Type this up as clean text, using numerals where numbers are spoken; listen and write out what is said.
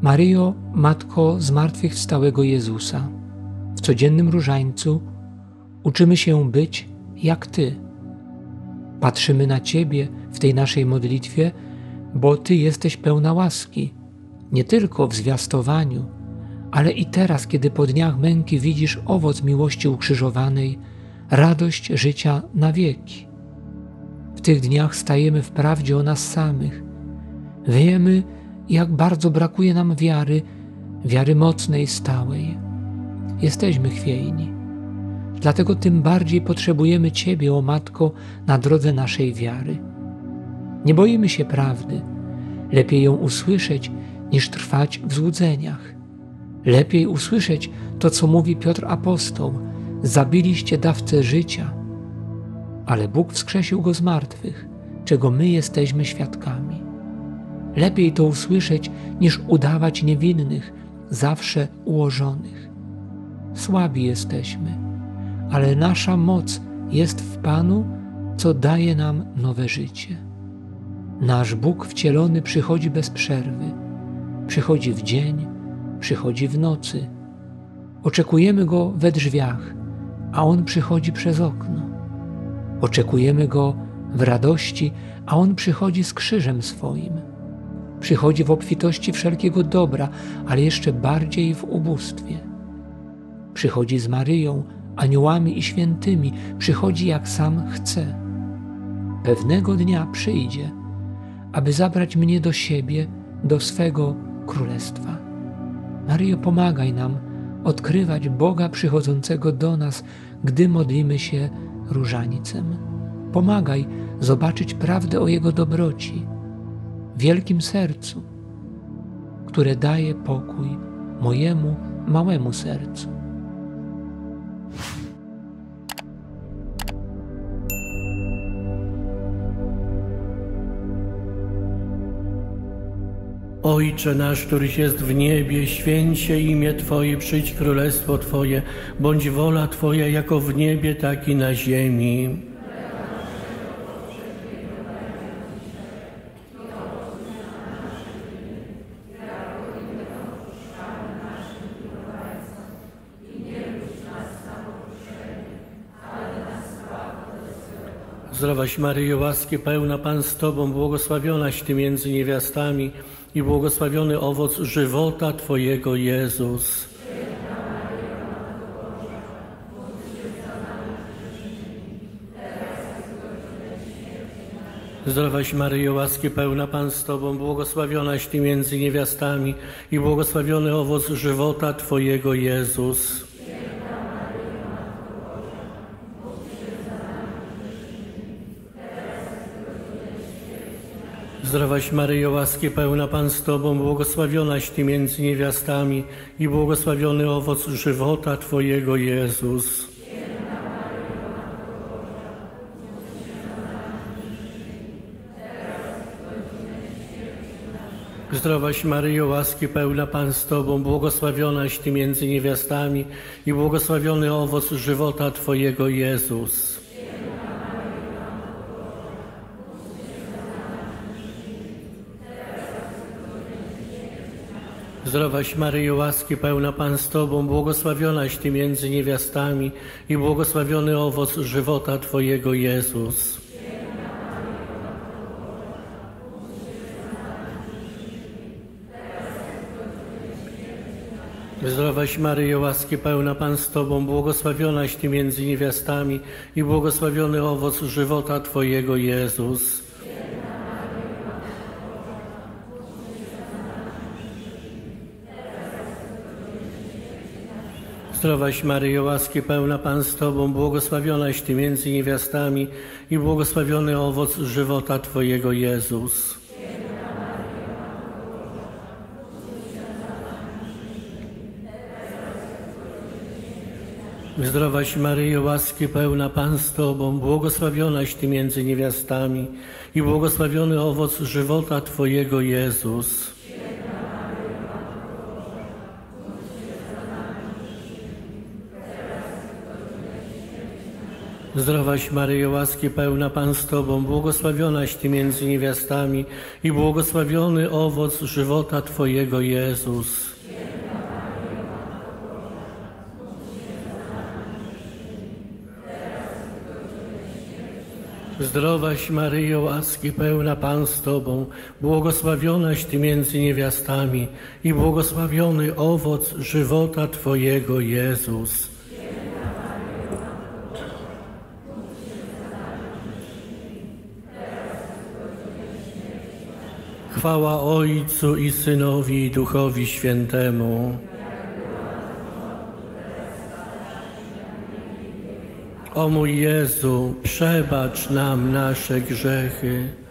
Maryjo, Matko zmartwychwstałego Jezusa, w codziennym różańcu uczymy się być jak Ty. Patrzymy na Ciebie w tej naszej modlitwie, bo Ty jesteś pełna łaski, nie tylko w zwiastowaniu, ale i teraz, kiedy po dniach męki widzisz owoc miłości ukrzyżowanej, radość życia na wieki. W tych dniach stajemy w prawdzie o nas samych. Wiemy, jak bardzo brakuje nam wiary mocnej, stałej. Jesteśmy chwiejni. Dlatego tym bardziej potrzebujemy Ciebie, o Matko, na drodze naszej wiary. Nie boimy się prawdy. Lepiej ją usłyszeć, niż trwać w złudzeniach. Lepiej usłyszeć to, co mówi Piotr apostoł. Zabiliście dawcę życia, ale Bóg wskrzesił go z martwych, czego my jesteśmy świadkami. Lepiej to usłyszeć, niż udawać niewinnych, zawsze ułożonych. Słabi jesteśmy, ale nasza moc jest w Panu, co daje nam nowe życie. Nasz Bóg wcielony przychodzi bez przerwy. Przychodzi w dzień, przychodzi w nocy. Oczekujemy Go we drzwiach, a On przychodzi przez okno. Oczekujemy Go w radości, a On przychodzi z krzyżem swoim. Przychodzi w obfitości wszelkiego dobra, ale jeszcze bardziej w ubóstwie. Przychodzi z Maryją, aniołami i świętymi, przychodzi jak sam chce. Pewnego dnia przyjdzie, aby zabrać mnie do siebie, do swego królestwa. Maryjo, pomagaj nam odkrywać Boga przychodzącego do nas, gdy modlimy się różańcem. Pomagaj zobaczyć prawdę o Jego dobroci, wielkim sercu, które daje pokój mojemu małemu sercu. Ojcze nasz, któryś jest w niebie, święć się imię Twoje, przyjdź królestwo Twoje, bądź wola Twoja jako w niebie, tak i na ziemi. Zdrowaś Maryjo, łaski pełna, Pan z Tobą, błogosławionaś Ty między niewiastami i błogosławiony owoc żywota Twojego, Jezus. Zdrowaś Maryjo, łaski pełna, Pan z Tobą, błogosławionaś Ty między niewiastami i błogosławiony owoc żywota Twojego, Jezus. Zdrowaś Maryjo, łaski pełna, Pan z Tobą, błogosławionaś Ty między niewiastami i błogosławiony owoc żywota Twojego, Jezus. Zdrowaś Maryjo, łaski pełna, Pan z Tobą, błogosławionaś Ty między niewiastami i błogosławiony owoc żywota Twojego, Jezus. Zdrowaś Maryjo, łaski pełna, Pan z Tobą, błogosławionaś Ty między niewiastami i błogosławiony owoc żywota Twojego, Jezus. Zdrowaś Maryjo, łaski pełna, Pan z Tobą, błogosławionaś Ty między niewiastami i błogosławiony owoc żywota Twojego, Jezus. Zdrowaś Maryjo, łaski pełna, Pan z Tobą, błogosławionaś Ty między niewiastami i błogosławiony owoc żywota Twojego, Jezus. Zdrowaś Maryjo, łaski pełna, Pan z Tobą, błogosławionaś Ty między niewiastami i błogosławiony owoc żywota Twojego, Jezus. Zdrowaś Maryjo, łaski pełna, Pan z Tobą, błogosławionaś Ty między niewiastami i błogosławiony owoc żywota Twojego, Jezus. Zdrowaś Maryjo, łaski pełna, Pan z Tobą, błogosławionaś Ty między niewiastami i błogosławiony owoc żywota Twojego, Jezus. Chwała Ojcu i Synowi i Duchowi Świętemu. O mój Jezu, przebacz nam nasze grzechy,